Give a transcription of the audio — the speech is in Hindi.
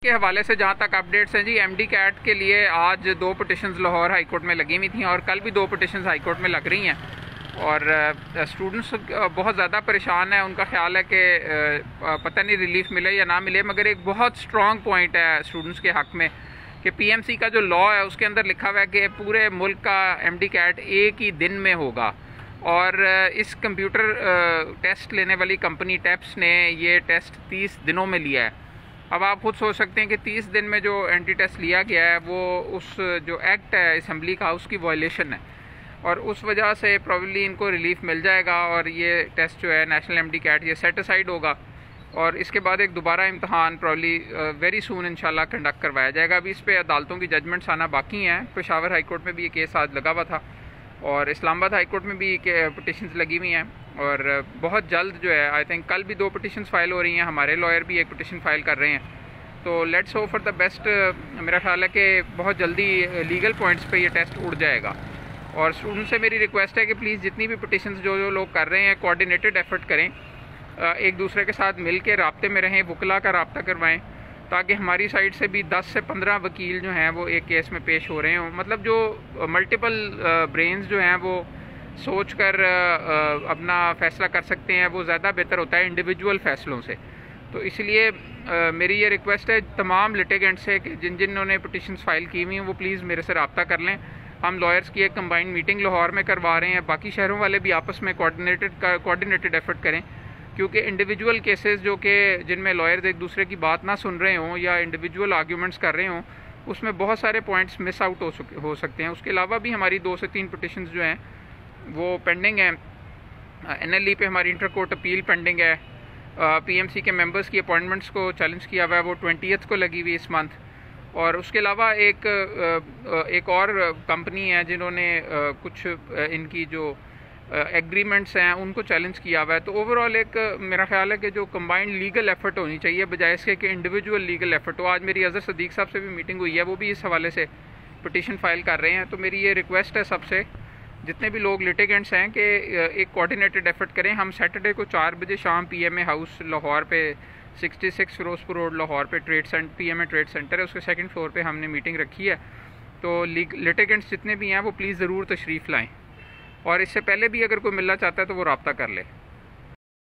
के हवाले से जहाँ तक अपडेट्स हैं जी, एमडी कैट के लिए आज 2 पिटिशंस लाहौर हाई कोर्ट में लगी हुई थी और कल भी 2 पिटिशंस हाई कोर्ट में लग रही हैं। और स्टूडेंट्स बहुत ज़्यादा परेशान है। उनका ख्याल है कि पता नहीं रिलीफ मिले या ना मिले, मगर एक बहुत स्ट्रॉन्ग पॉइंट है स्टूडेंट्स के हक़ में कि पीएमसी का जो लॉ है उसके अंदर लिखा हुआ है कि पूरे मुल्क का एमडी कैट एक ही दिन में होगा। और इस कंप्यूटर टेस्ट लेने वाली कंपनी टेप्स ने ये टेस्ट 30 दिनों में लिया है। अब आप खुद सोच सकते हैं कि 30 दिन में जो एंटी टेस्ट लिया गया है वो उस जो एक्ट है असम्बली का उसकी वायलेशन है, और उस वजह से प्रॉब्ली इनको रिलीफ मिल जाएगा और ये टेस्ट जो है नेशनल एमडी कैट ये सेट असाइड होगा और इसके बाद एक दोबारा इम्तहान प्रॉब्ली वेरी सून इंशाल्लाह कंडक्ट करवाया जाएगा। अभी इस पर अदालतों की जजमेंट्स आना बाकी हैं। पेशावर हाई कोर्ट में भी ये केस आज लगा हुआ था और इस्लामाबाद हाई कोर्ट में भी पिटिशंस लगी हुई हैं और बहुत जल्द जो है आई थिंक कल भी 2 पिटिशंस फाइल हो रही हैं। हमारे लॉयर भी एक पिटिशन फाइल कर रहे हैं। तो let's hope for the best. मेरा ख्याल है कि बहुत जल्दी लीगल पॉइंट्स पे ये टेस्ट उड़ जाएगा। और स्टूडेंट से मेरी रिक्वेस्ट है कि प्लीज़ जितनी भी पिटिशंस जो लोग कर रहे हैं कोऑर्डिनेटेड एफर्ट करें, एक दूसरे के साथ मिल के राब्ते में रहें, वकला का रब्ता करवाएं ताकि हमारी साइड से भी 10 से 15 वकील जो हैं वो एक केस में पेश हो रहे हों। मतलब जो मल्टीपल ब्रेन्स जो हैं वो सोच कर अपना फ़ैसला कर सकते हैं, वो ज़्यादा बेहतर होता है इंडिविजुअल फ़ैसलों से। तो इसलिए मेरी ये रिक्वेस्ट है तमाम लिटिगेंट से कि जिन्होंने पिटिशंस फाइल की हुई हैं वो प्लीज़ मेरे से रब्ता कर लें। हम लॉयर्स की एक कंबाइंड मीटिंग लाहौर में करवा रहे हैं, बाकी शहरों वाले भी आपस में कोऑर्डिनेटेड एफर्ट करें, क्योंकि इंडिविजुअल केसेस जो कि जिनमें लॉयर्स एक दूसरे की बात ना सुन रहे हों या इंडिविजुअल आर्ग्यूमेंट्स कर रहे हों उसमें बहुत सारे पॉइंट्स मिस आउट हो सकते हैं। उसके अलावा भी हमारी 2 से 3 पिटिशंस जो हैं वो पेंडिंग हैं। NLE पे हमारी इंटर कोर्ट अपील पेंडिंग है। PMC के मेंबर्स की अपॉइंटमेंट्स को चैलेंज किया हुआ है, वो 20th को लगी हुई इस मंथ। और उसके अलावा एक और कंपनी है जिन्होंने कुछ इनकी जो एग्रीमेंट्स हैं उनको चैलेंज किया हुआ है। तो ओवरऑल एक मेरा ख्याल है कि जो कंबाइंड लीगल एफर्ट होनी चाहिए बजाय इसके कि इंडिविजुअल लीगल एफर्ट हो। आज मेरी अजहर सदीक साहब से भी मीटिंग हुई है, वो भी इस हवाले से पिटिशन फाइल कर रहे हैं। तो मेरी ये रिक्वेस्ट है सबसे जितने भी लोग लिटिगेंट्स हैं कि एक कोऑर्डिनेटेड एफर्ट करें। हम सैटरडे को 4 बजे शाम PMA हाउस लाहौर पे 66 फिरोजपुर रोड लाहौर पे PMA ट्रेड सेंटर है, उसके 2nd फ्लोर पे हमने मीटिंग रखी है। तो लिटिगेंट्स जितने भी हैं वो प्लीज़ ज़रूर तशरीफ़ लाएँ और इससे पहले भी अगर कोई मिलना चाहता है तो वो रब्ता कर ले।